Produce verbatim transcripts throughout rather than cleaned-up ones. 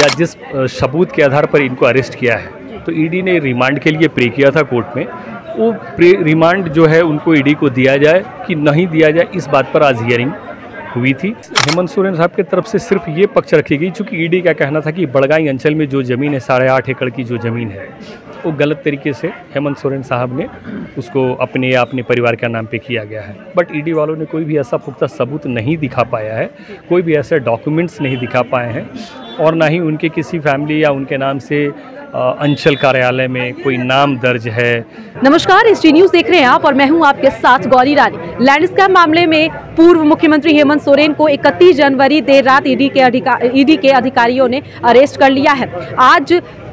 या जिस सबूत के आधार पर इनको अरेस्ट किया है, तो ईडी ने रिमांड के लिए प्रे किया था कोर्ट में। वो प्रे रिमांड जो है उनको ईडी को दिया जाए कि नहीं दिया जाए, इस बात पर आज हियरिंग हुई थी। हेमंत सोरेन साहब की तरफ से सिर्फ ये पक्ष रखी गई, चूँकि ईडी का कहना था कि बड़गाई अंचल में जो ज़मीन है, साढ़े आठ एकड़ की जो ज़मीन है, वो गलत तरीके से हेमंत सोरेन साहब ने उसको अपने या अपने परिवार के नाम पे किया गया है। बट ईडी वालों ने कोई भी ऐसा पुख्ता सबूत नहीं दिखा पाया है, कोई भी ऐसे डॉक्यूमेंट्स नहीं दिखा पाए हैं, और ना ही उनके किसी फैमिली या उनके नाम से अंचल कार्यालय में कोई नाम दर्ज है। नमस्कार, एस टी न्यूज़ देख रहे हैं आप और मैं हूं आपके साथ गौरी रानी। लैंड स्कैम मामले में पूर्व मुख्यमंत्री हेमंत सोरेन को इकतीस जनवरी देर रात ईडी के अधिकार ईडी के अधिकारियों ने अरेस्ट कर लिया है। आज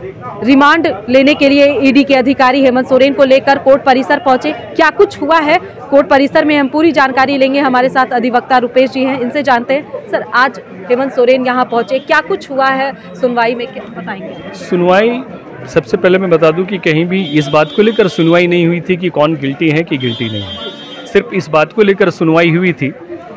रिमांड लेने के लिए ईडी के अधिकारी हेमंत सोरेन को लेकर कोर्ट परिसर पहुंचे। क्या कुछ हुआ है कोर्ट परिसर में, हम पूरी जानकारी लेंगे। हमारे साथ अधिवक्ता रुपेश जी हैं, इनसे जानते हैं। सर, आज हेमंत सोरेन यहाँ पहुंचे, क्या कुछ हुआ है सुनवाई में, क्या बताएंगे? सुनवाई, सबसे पहले मैं बता दूं कि कहीं भी इस बात को लेकर सुनवाई नहीं हुई थी कि कौन गिल्टी है कि गिल्टी नहीं है। सिर्फ इस बात को लेकर सुनवाई हुई थी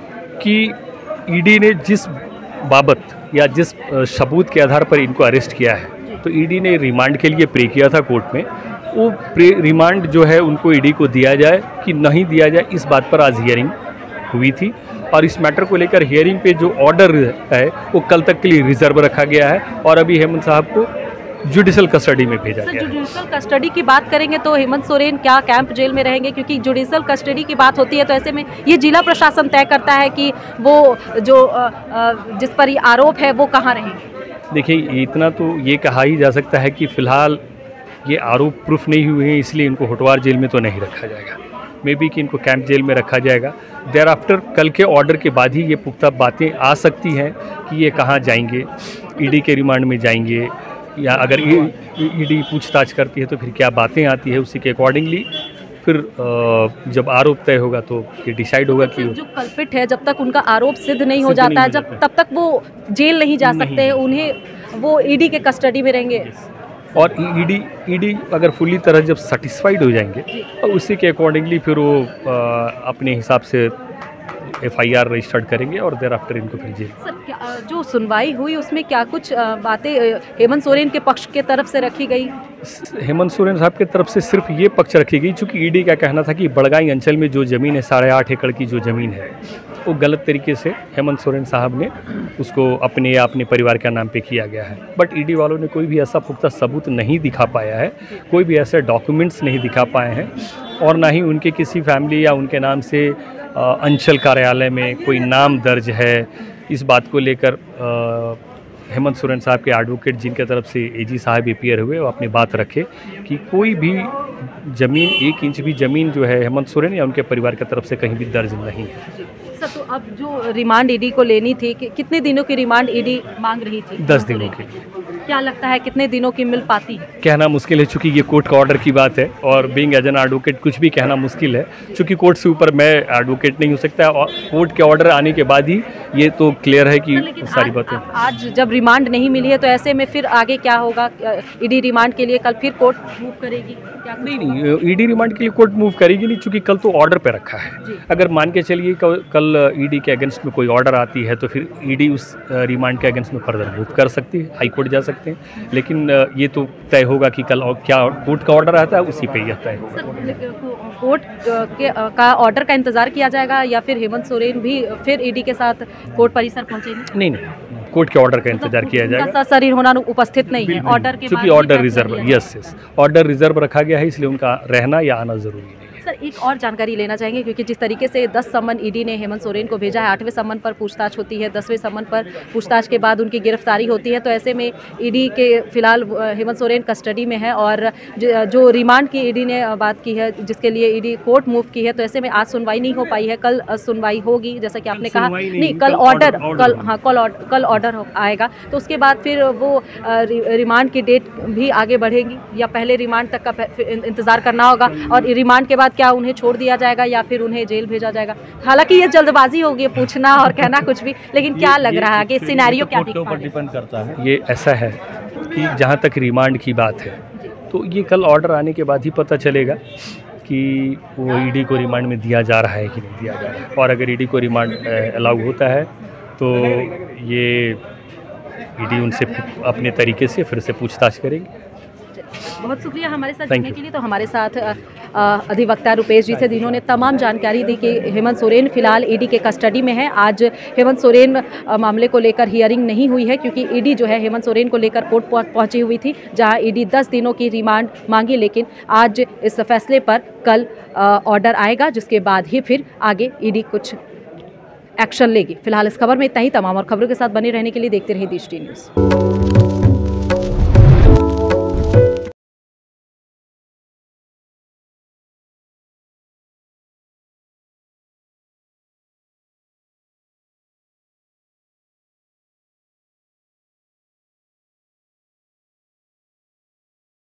कि ईडी ने जिस बाबत या जिस सबूत के आधार पर इनको अरेस्ट किया है, तो ईडी ने रिमांड के लिए प्रे किया था कोर्ट में। वो प्रे रिमांड जो है उनको ईडी को दिया जाए कि नहीं दिया जाए, इस बात पर आज हियरिंग हुई थी। और इस मैटर को लेकर हियरिंग पे जो ऑर्डर है वो कल तक के लिए रिजर्व रखा गया है, और अभी हेमंत साहब को जुडिशल कस्टडी में भेजा गया है। जुडिशल कस्टडी की बात करेंगे तो हेमंत सोरेन क्या कैंप जेल में रहेंगे? क्योंकि जुडिशल कस्टडी की बात होती है तो ऐसे में ये जिला प्रशासन तय करता है कि वो जो जिस पर ये आरोप है वो कहाँ रहेंगे। देखिए, इतना तो ये कहा ही जा सकता है कि फिलहाल ये आरोप प्रूफ नहीं हुए हैं, इसलिए इनको होटवार जेल में तो नहीं रखा जाएगा। मे बी कि इनको कैंप जेल में रखा जाएगा। देर आफ्टर कल के ऑर्डर के बाद ही ये पुख्ता बातें आ सकती हैं कि ये कहाँ जाएंगे, ईडी के रिमांड में जाएंगे, या अगर ईडी पूछताछ करती है तो फिर क्या बातें आती है, उसी के अकॉर्डिंगली फिर जब आरोप तय होगा तो ये डिसाइड होगा कि जो कल्पित है, जब तक उनका आरोप सिद्ध नहीं हो जाता है, जब तब तक वो जेल नहीं जा सकते हैं, उन्हें वो ईडी के कस्टडी में रहेंगे। और ईडी ईडी अगर फुली तरह जब सेटिस्फाइड हो जाएंगे तो उसी के अकॉर्डिंगली फिर वो आ, अपने हिसाब से एफ आई आर रजिस्टर्ड करेंगे और देर आफ्टर इनको फिर जेल। सर, क्या जो सुनवाई हुई उसमें क्या कुछ बातें हेमंत सोरेन के पक्ष के तरफ से रखी गई? हेमंत सोरेन साहब की तरफ से सिर्फ ये पक्ष रखी गई, चूँकि ईडी का कहना था कि बड़गाई अंचल में जो ज़मीन है, साढ़े आठ एकड़ की जो ज़मीन है, वो गलत तरीके से हेमंत सोरेन साहब ने उसको अपने या अपने परिवार के नाम पे किया गया है। बट ईडी वालों ने कोई भी ऐसा पुख्ता सबूत नहीं दिखा पाया है, कोई भी ऐसे डॉक्यूमेंट्स नहीं दिखा पाए हैं, और ना ही उनके किसी फैमिली या उनके नाम से अंचल कार्यालय में कोई नाम दर्ज है। इस बात को लेकर हेमंत सोरेन साहब के एडवोकेट जिनके तरफ से एजी साहब अपीयर हुए, वो अपनी बात रखे कि कोई भी ज़मीन, एक इंच भी ज़मीन जो है हेमंत सोरेन या उनके परिवार की तरफ से कहीं भी दर्ज नहीं है। सर, तो अब जो रिमांड ईडी को लेनी थी, कि कितने दिनों की रिमांड ईडी मांग रही थी? दस दिनों के लिए। क्या लगता है कितने दिनों की मिल पाती है? कहना मुश्किल है, चूँकि ये कोर्ट का ऑर्डर की बात है, और बीइंग एज एन एडवोकेट कुछ भी कहना मुश्किल है, चूँकि कोर्ट से ऊपर मैं एडवोकेट नहीं हो सकता, और कोर्ट के ऑर्डर आने के बाद ही ये तो क्लियर है कि सारी बातें। आज जब रिमांड नहीं मिली है तो ऐसे में फिर आगे क्या होगा? ईडी रिमांड के लिए कल फिर कोर्ट मूव करेगी? क्या नहीं नहीं, ईडी रिमांड के लिए कोर्ट मूव करेगी नहीं, चूँकि कल तो ऑर्डर पे रखा है। अगर मान के चलिए कल ईडी के अगेंस्ट में कोई ऑर्डर आती है तो फिर ईडी उस रिमांड के अगेंस्ट में फर्दर मूव कर सकती है, हाई कोर्ट जा सकते हैं। लेकिन ये तो तय होगा कि कल क्या कोर्ट का ऑर्डर आता है, उसी पे ही तय होगा। कोर्ट के का ऑर्डर का इंतजार किया जाएगा या फिर हेमंत सोरेन भी फिर ईडी के साथ कोर्ट परिसर पहुंचेंगे? नहीं नहीं, कोर्ट के ऑर्डर का इंतजार किया जाएगा। शरीर होना उपस्थित नहीं है ऑर्डर के, क्योंकि order reserve, yes yes order reserve रखा गया है, इसलिए उनका रहना या आना जरूरी है। सर, एक और जानकारी लेना चाहेंगे, क्योंकि जिस तरीके से दस सम्मन ईडी ने हेमंत सोरेन को भेजा है, आठवें सम्मन पर पूछताछ होती है, दसवें सम्मन पर पूछताछ के बाद उनकी गिरफ्तारी होती है, तो ऐसे में ईडी के फिलहाल हेमंत सोरेन कस्टडी में है, और जो रिमांड की ईडी ने बात की है, जिसके लिए ईडी कोर्ट मूव की है, तो ऐसे में आज सुनवाई नहीं हो पाई है। कल सुनवाई होगी, जैसा कि आपने कहा। नहीं, कल ऑर्डर कल हाँ कल कल ऑर्डर आएगा, तो उसके बाद फिर वो रिमांड की डेट भी आगे बढ़ेगी, या पहले रिमांड तक का इंतजार करना होगा, और रिमांड के बाद क्या उन्हें छोड़ दिया जाएगा या फिर उन्हें जेल भेजा जाएगा? हालांकि ये जल्दबाजी होगी पूछना और कहना कुछ भी, लेकिन क्या लग रहा है कि सिनेरियो क्या दिखता है? डिपेंड करता है। ये ऐसा है कि जहाँ तक रिमांड की बात है, तो ये कल ऑर्डर आने के बाद ही पता चलेगा कि वो ईडी को रिमांड में दिया जा रहा है कि नहीं दिया जा रहा है। और अगर ईडी को रिमांड अलाउ होता है तो ये ईडी उनसे अपने तरीके से फिर से पूछताछ करेगी। बहुत शुक्रिया हमारे साथ Thank जुड़ने you. के लिए। तो हमारे साथ अ, अ, अधिवक्ता रुपेश जी थे, जिन्होंने तमाम जानकारी दी कि हेमंत सोरेन फिलहाल ईडी के कस्टडी में है। आज हेमंत सोरेन अ, मामले को लेकर हियरिंग नहीं हुई है, क्योंकि ईडी जो है हेमंत सोरेन को लेकर कोर्ट पहुं- पहुंची हुई थी, जहां ईडी दस दिनों की रिमांड मांगी। लेकिन आज इस फैसले पर कल अ, ऑर्डर आएगा, जिसके बाद ही फिर आगे ईडी कुछ एक्शन लेगी। फिलहाल इस खबर में इतना ही। तमाम और खबरों के साथ बने रहने के लिए देखते रहिए दृष्टि न्यूज़।